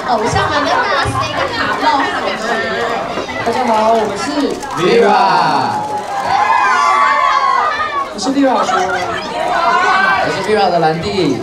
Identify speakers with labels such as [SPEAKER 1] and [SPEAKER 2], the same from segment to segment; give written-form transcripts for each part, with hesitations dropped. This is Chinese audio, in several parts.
[SPEAKER 1] 偶像们跟大家 say 个 hello 好吗？
[SPEAKER 2] 大家好，我们是
[SPEAKER 3] Vera，
[SPEAKER 2] 我是 Vera 说，
[SPEAKER 3] 我是 Vera 的兰弟，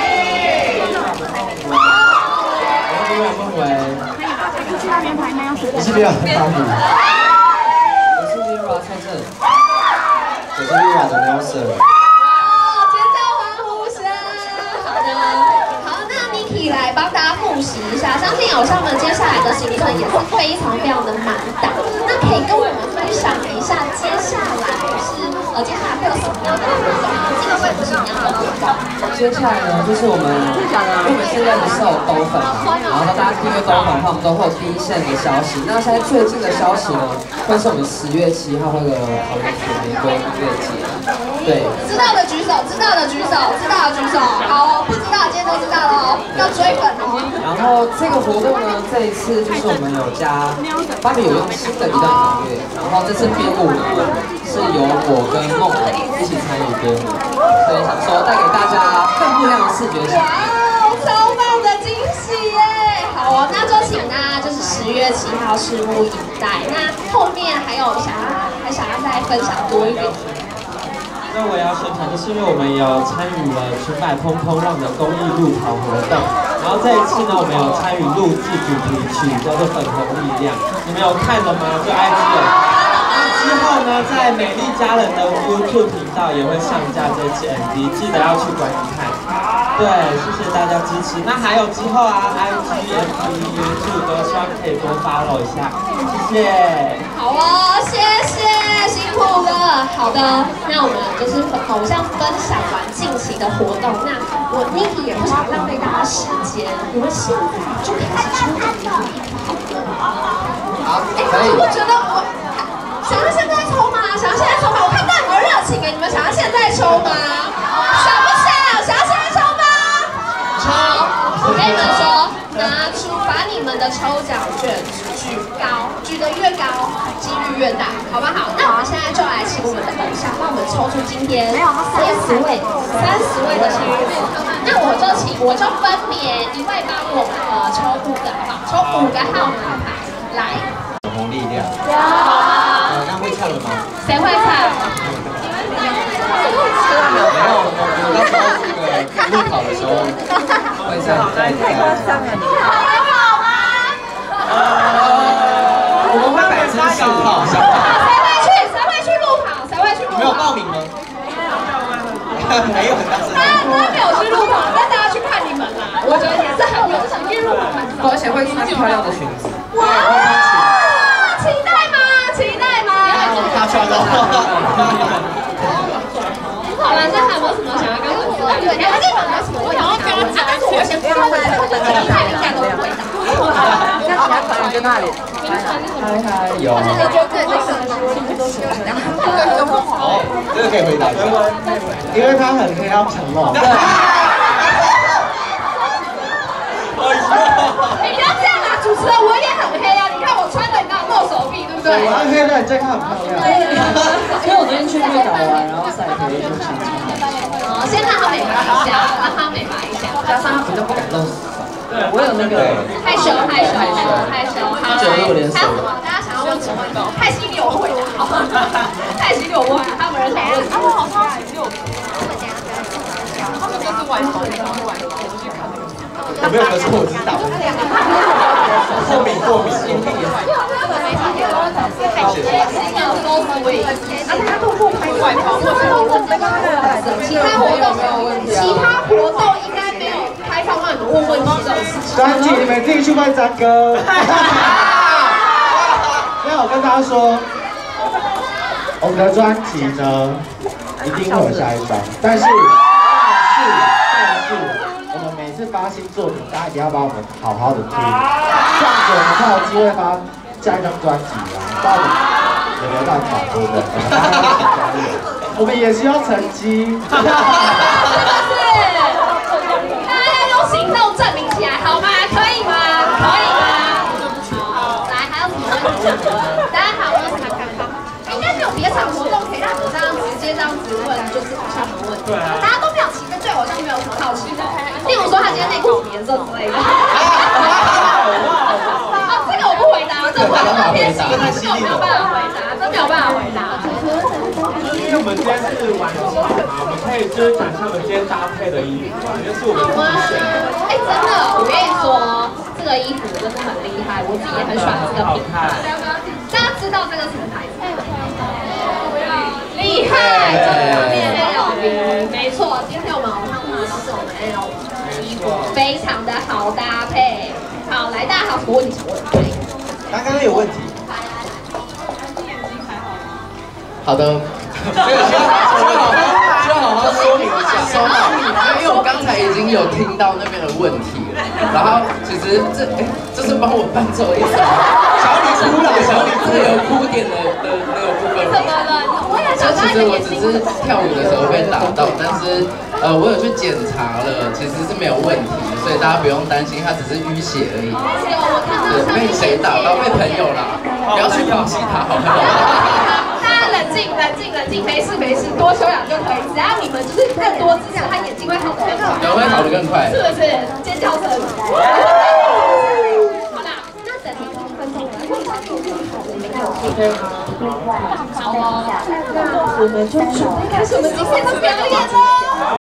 [SPEAKER 2] 我是 Vera 孟伟，
[SPEAKER 3] 我是 Vera 的汤姆，
[SPEAKER 2] 我是 Vera 蔡正，
[SPEAKER 3] 我是 Vera 的 Nelson。
[SPEAKER 1] 尖叫欢呼声！好的，好，那 Niki 来帮大家复习一下，相信偶像们接下来的行程也是非常的满档。那可以跟我们分享一下接下来接下来会有什么样的活动？这个会有什么样的活动？
[SPEAKER 2] 接下来呢，就是我们现在不是有抖粉嘛，然后大家订阅抖粉的话，我们都会有第一线的消息。那现在最近的消息呢，会是我们10月7号那个桃园紫玫瑰音乐节。对，
[SPEAKER 1] 知道的举手，知道的举手，知道的举手。好，不知道今天都知道了哦，要追粉哦。
[SPEAKER 2] 然后这个活动呢，这一次就是我们有加芭比有用新的一段音乐，然后这次编舞呢是由我跟梦伟一起参与编舞，所以想说带给大家更不一样的视觉享受。
[SPEAKER 1] 哇，超棒的惊喜耶！好哦，那就请大家就是10月7号拭目以待。那后面还想要再分享多一点。
[SPEAKER 4] 那我也要宣传，就是因为我们有参与了裙摆砰砰浪的公益路跑活动，然后这一次呢，我们有参与录制主题曲，叫做《粉红力量》，你们有看了吗？就 IG 有。那之后呢，在美丽佳人的 YouTube 频道也会上架这支 MV， 记得要去观看。对，谢谢大家支持。那还有之后啊 ，IG、FB、YouTube 都希望可以多 follow 一下，谢谢。
[SPEAKER 1] 好哦，谢谢，辛苦了。好的，那我们就是偶像分享完近期的活动，那我 Niki 也不想浪费大家时间，我们现在就开始抽奖了。
[SPEAKER 3] 好，可以。
[SPEAKER 1] 我觉得想要现在抽吗？想要现在抽吗？我看到你们热情你们想要现在抽吗？想不想？想要现在抽吗？抽！我跟你们说，把你们的抽奖券举高，举得越高，几率越大，好不好？那我们现在就来请我们的偶像帮我们抽出今天30位的幸运儿。那我就分别一位帮我们抽5个，好不好？抽5个号码牌，来。
[SPEAKER 3] 粉红力量。那会唱了吗？
[SPEAKER 1] 谁会唱？
[SPEAKER 3] 没有，我那时候那个路跑的时候会唱，在。我们会摆成小跑，
[SPEAKER 1] 谁会去路跑？谁会去路跑？
[SPEAKER 3] 没有报名吗？没有很大声。
[SPEAKER 1] 大家没有去路跑，但大家去看你们啦。我觉得也是很有想进入我们，
[SPEAKER 2] 而且会穿漂亮的裙子。
[SPEAKER 1] 哇！期待吗？期待吗？
[SPEAKER 3] 他穿到。
[SPEAKER 1] 好了，那还有没有什么想要跟我说的？对，还是有没有什么问题想要跟我讲？但是我先不问，你看人家都不回答。
[SPEAKER 2] 那其他团员在那里？嗨，有。
[SPEAKER 3] 哦，这个可以回答一下，因为他很黑，要承诺。对。
[SPEAKER 1] 你不要这样啊，主持人，我也很黑啊！你看我穿的，你看露手臂，对不对？
[SPEAKER 3] 我很黑的，你再看很漂亮。
[SPEAKER 2] 因为我昨天去绿岛玩，然后晒黑就想穿。
[SPEAKER 1] 哦，先让他美白一下，让他美白一下，
[SPEAKER 2] 加上他比较不敢露手。对，我有那个
[SPEAKER 1] 害羞。好，还有什么？大家想要问什么？太犀利，我会回答。太犀利，我会。他们人讨论，他们好像他们都是外行，
[SPEAKER 3] 我没有得错，我只是打喷嚏。过敏。
[SPEAKER 1] 他透过拍外套，其他活动应该没有开放让你们问问题这种事情。
[SPEAKER 3] 专辑你们自己去问张哥。那我跟大家说，我们的专辑呢一定会有下一张，但是我们每次发新作品，大家一定要帮我们好好的听，这样子我们才有机会发下一张专辑啊！到底有没有办法，对不对？我们也需要成绩。
[SPEAKER 1] 大家要用行动证明起来，好吗？可以吗？好，来，还有什么问题？大家还有没有什么看法？应该没有别场活动可以让你直接这样子问，就是偶像的问题。大家都没有对偶像没有什么好奇的，例如说他今天内裤什么颜色之类的。 的话都很偏心，这个没有办法回答，这没有办法回答。
[SPEAKER 4] 因为我们今天是晚场嘛，我们可以就是讲一下我们今天搭配的衣服啊，因为是我们自己选的。
[SPEAKER 1] 哎，真的，我跟你说，这个衣服真的很厉害，我自己也很喜欢这个品牌。大家知道这个什么牌子吗？厉害，这个面 L， 没错，今天我们偶像呢都是我们 L 衣服，非常的好搭配。好，来，大家还有什么问题想问？
[SPEAKER 3] 刚刚有问题。好的，
[SPEAKER 2] 就好好说明一下，收到，因为我刚才已经有听到那边的问题了，然后其实这是帮我伴奏一首小李哭了，小李这个有哭点的那个部分。
[SPEAKER 1] 怎么了？我也想
[SPEAKER 2] 其实我只是跳舞的时候被打到，但是我有去检查了，其实是没有问题，所以大家不用担心，它只是淤血而已。
[SPEAKER 1] 我看到
[SPEAKER 2] 被谁打到？被朋友啦，不要去攻击他，好不好？冷静，没事，多休养就可以。只要你们就是更多支持，他眼睛会好得更快， 人会好得更快，
[SPEAKER 1] 是不是？尖叫声。好啦，那等你2分钟了，好哦，那我们就准备开始我们今天的表演喽。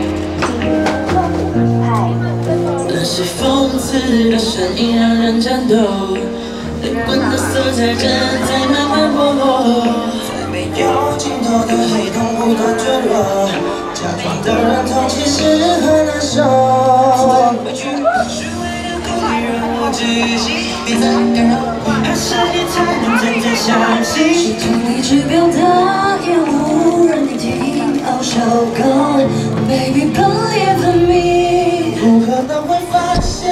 [SPEAKER 5] 那些讽刺的声音让人颤抖，灵魂的色彩正在慢慢剥落。没有尽头的黑洞不断坠落，假装的认同其实很难受。委屈虚伪的故意让我窒息，别再干扰，还是你才能真正相信。试图一直表达也无人听。Oh so gone, baby believe in me。不可能会发现，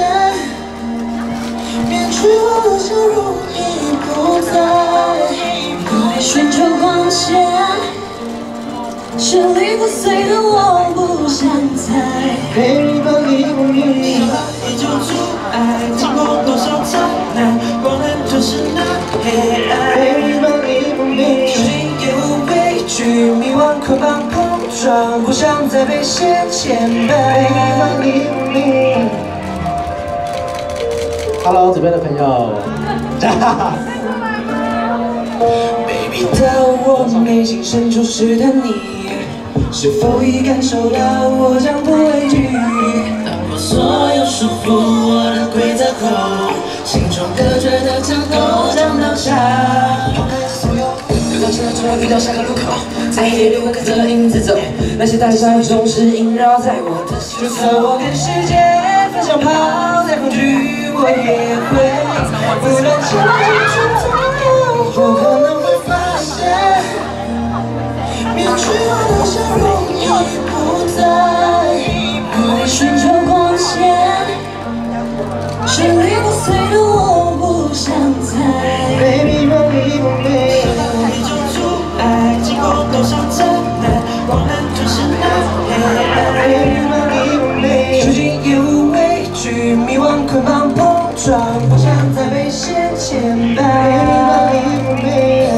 [SPEAKER 5] 面具后的笑容已不在。寻求光线，支离破碎的我不想猜。Baby believe me，依旧阻碍，经过多少灾难，光亮就是那黑暗。Baby believe me， 究竟有畏惧、迷惘、捆绑、碰撞，不想再被谁牵绊。Baby believe me。Hello， 这边的朋友，到我内心深处试探你，是否已感受到我将不畏惧？打破所有束缚我的规则后，心中隔绝的墙都将倒下。遇到车就要遇到下个路口，在夜里我跟着影子走，那些代价总是萦绕在我的心。就算我跟世界分享跑，再恐惧我也会不断前进冲头，不可能。面具后的笑容已不在，努力寻求光线，支离破碎的我不想猜。Baby believe me， 一种阻碍，经过多少灾难，光亮就是那黑暗。Baby believe me， 究竟有畏惧、迷惘、捆绑、碰撞，不想再被谁牵绊。Baby believe me。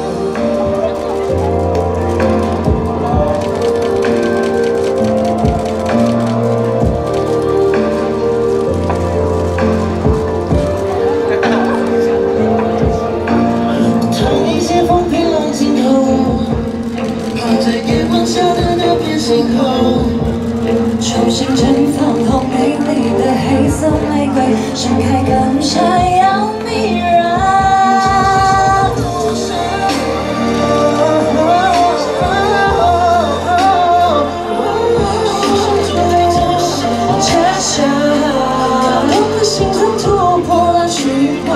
[SPEAKER 5] 重新绽放后美丽的黑色玫瑰，盛开更闪耀迷人。恰恰我的心脏突破了虚伪，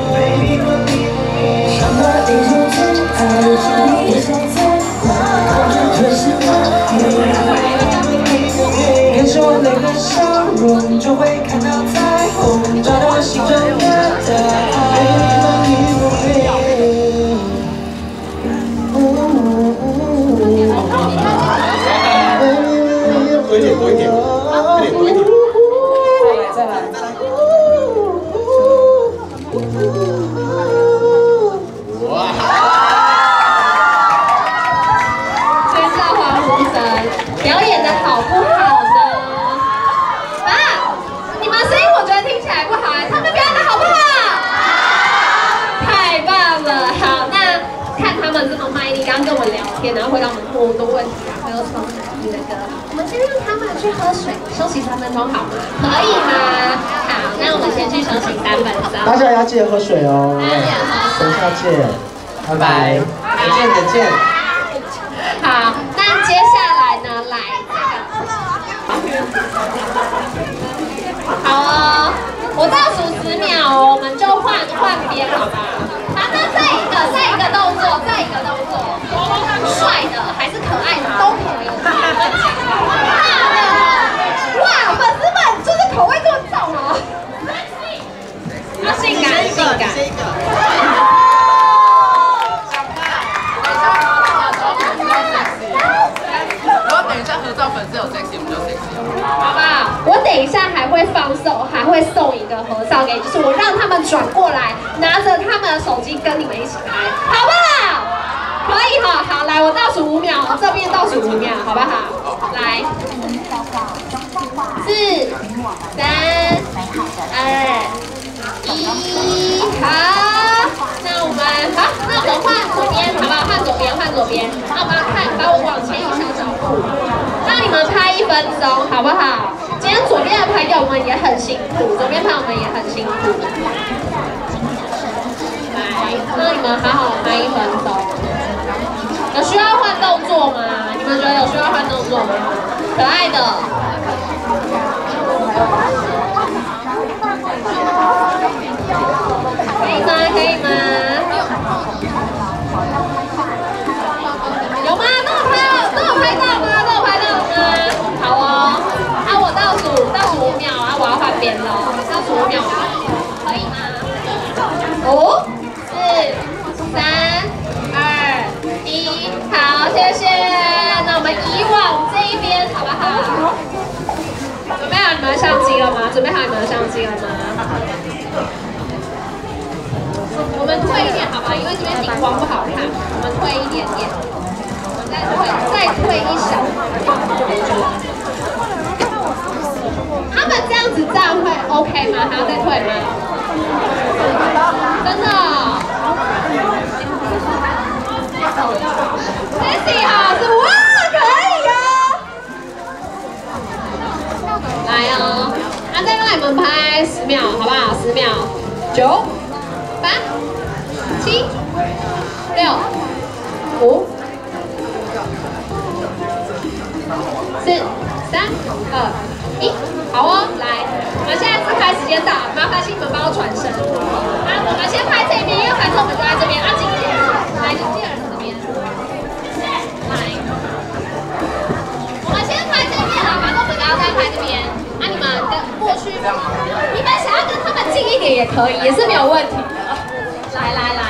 [SPEAKER 5] 让那一种阻碍你所在乎，吞噬了你。看着我那个笑容，就会看到彩虹，找到心中的答案。
[SPEAKER 3] 多一点，
[SPEAKER 2] 再来。
[SPEAKER 3] 哇！
[SPEAKER 1] 吹哨欢呼声，表演的好不好呢？啊，你们声音我觉得听起来不好哎，他们表演的好不好？ 天，然后回答我们多问题啊，还有唱你的歌。我们先让他们去喝水，休息3分钟好吗？可以吗？好，那我们先去休息3分钟。
[SPEAKER 3] 大家要记得喝水哦。等一下见，拜拜。再见。
[SPEAKER 1] 好，那接下来呢，来好哦，我倒数10秒哦，我们就换边，好吧？好，那再一个动作，帅的还是可爱的都可以。哇，粉丝们就是口味这么重哦。要性感。
[SPEAKER 2] 等一下合照，粉丝有 sexy， 我们就 sexy，
[SPEAKER 1] 好不好？我等一下还会还会送一个合照给，就是我让他们转过来，拿着他们的手机跟你们一起拍，好不好？可以哈，好，来，我倒数5秒，这边倒数5秒，好不好？来，4、3、2、1，好，那我们换左边，好不好？换左边，那我们把我往前一小脚步，让你们拍1分钟，好不好？今天左边的朋友们也很辛苦，来，让你们好好拍1分钟。有需要换动作吗？你们觉得有需要换动作吗？可爱的。可以吗？有吗？都有拍到吗？好哦。我倒数5秒啊，我要换边了。倒数5秒，可以吗？5、4、3、2、1，好，谢谢。那我们移往这一边，好不好？准备好你们的相机了吗？我们退一点，好吧？因为这边顶光不好看，我们退一点点，我们再退一小点。他们这样子站会 OK 吗？还要再退吗？真的？Sexy 好，哇，可以哦！来哦，再让你们拍10秒，好不好？10秒，9、8、7、6、5、4、3、2、1，好哦，来，我们现在自拍时间到，麻烦请你们帮我转身。我们先拍这边，因为反正我们就在这边。经纪人，来，经纪人这边，来，我们先拍这边啦，反正我们刚刚在拍这边。你们跟过去，你们想要跟他们近一点也可以，也是没有问题的。来，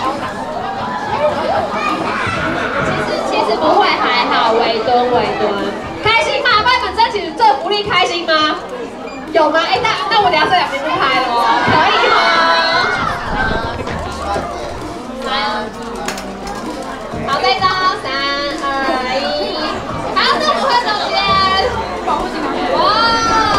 [SPEAKER 1] 其实不会，还好，微蹲，开心吗？帮你们争取这福利，开心吗？有吗？那我等下这2边不拍了哦，可以吗？来，好，这一张，3、2、1，好，那我们换中间，哇！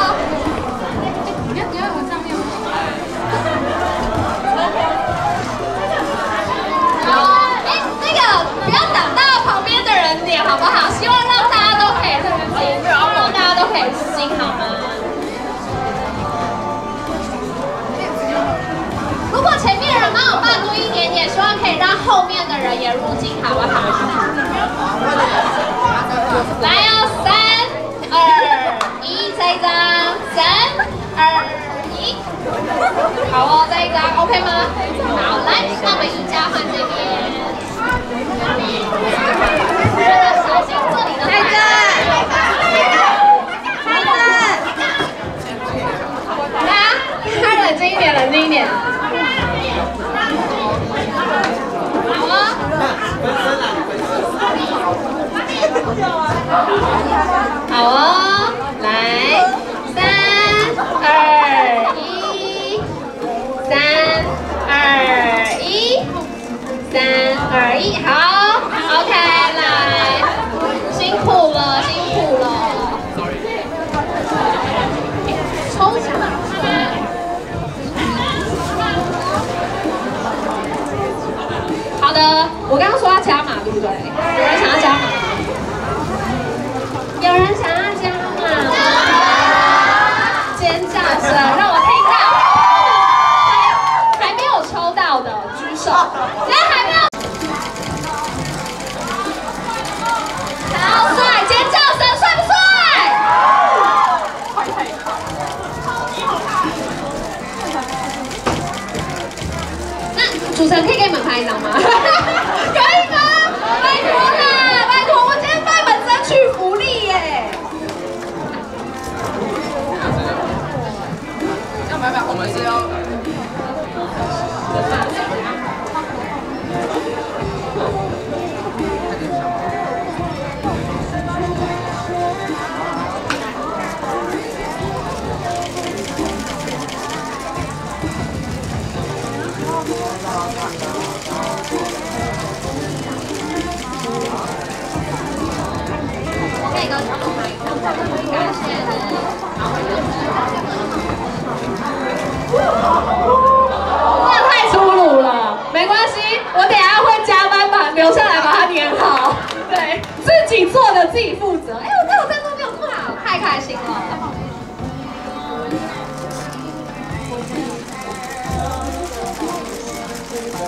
[SPEAKER 1] 不要挡到旁边的人脸，好不好？希望让大家都可以入镜，好吗？如果前面的人帮我霸多一点点，希望可以让后面的人也入镜，好不好？来哦，3、2、1，这一张，3、2、1，好哦，这一张 OK 吗？好，来，那我们移交换这边。小心这里的拍照，他冷静一点，好啊，好哦，来，3、2、1，3、2、1。3、2、1，好 ，OK， 来，辛苦了，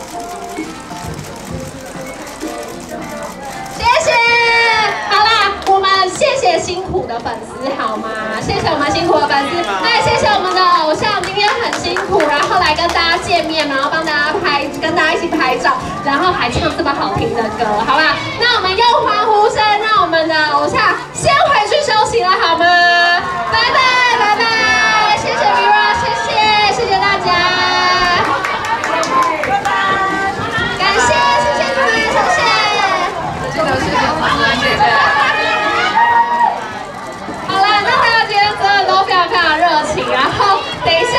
[SPEAKER 1] 谢谢，好啦，我们谢谢辛苦的粉丝好吗？谢谢我们辛苦的粉丝，那谢谢我们的偶像今天很辛苦，然后来跟大家见面，然后帮大家跟大家一起拍照，然后还唱这么好听的歌，好吧？那我们用欢呼声让我们的偶像先回去休息了好吗？拜拜拜拜，谢谢 Vera， 谢谢大家，感谢你们，谢谢。记得谢谢我们姐姐。好啦，那大家今天真的都非常热情，然后等一下。